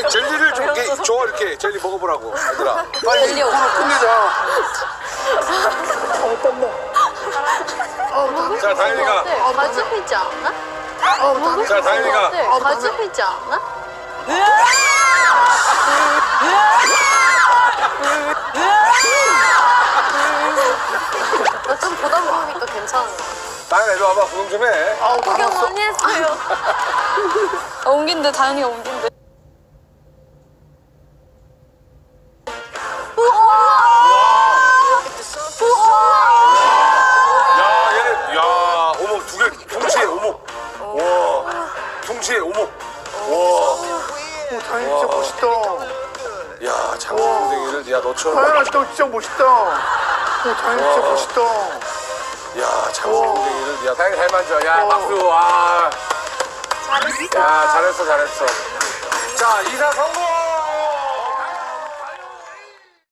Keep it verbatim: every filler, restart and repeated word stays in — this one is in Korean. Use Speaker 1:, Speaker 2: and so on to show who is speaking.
Speaker 1: 젤리, 젤리를 좀 이렇게 줘, 이렇게. 젤리 먹어보라고, 얘들아. 빨리
Speaker 2: 젤리
Speaker 1: 코너 끝내자.
Speaker 3: 어, 땀나.
Speaker 1: 자, 다현이가.
Speaker 2: 가지 피지 않나?
Speaker 1: 자, 다현이가.
Speaker 2: 가지 피지 않나? 나 좀 보다 보니까 괜찮아.
Speaker 1: 다현아, 이리 와봐. 구경 좀 해.
Speaker 3: 아우,
Speaker 2: 구경
Speaker 3: 땀났어.
Speaker 2: 많이 했어요.
Speaker 4: 아, 옮긴데, 다현이가 옮긴데.
Speaker 1: 야, 얘네, 야, 어머, 두 개, 동시에, 어머. 와, 동시에, 어머. 와.
Speaker 3: 오, 다현이 진짜 멋있다.
Speaker 1: 야, 장수동생이를, 야, 너처럼.
Speaker 3: 다현아, 너 진짜 멋있다. 오, 다현이 진짜 멋있다.
Speaker 1: 야, 장수동생이를, 야, 다현이 잘 만져. 야, 박수, 와.
Speaker 2: 잘했어.
Speaker 1: 야, 잘했어, 잘했어. 자, 이사 성공!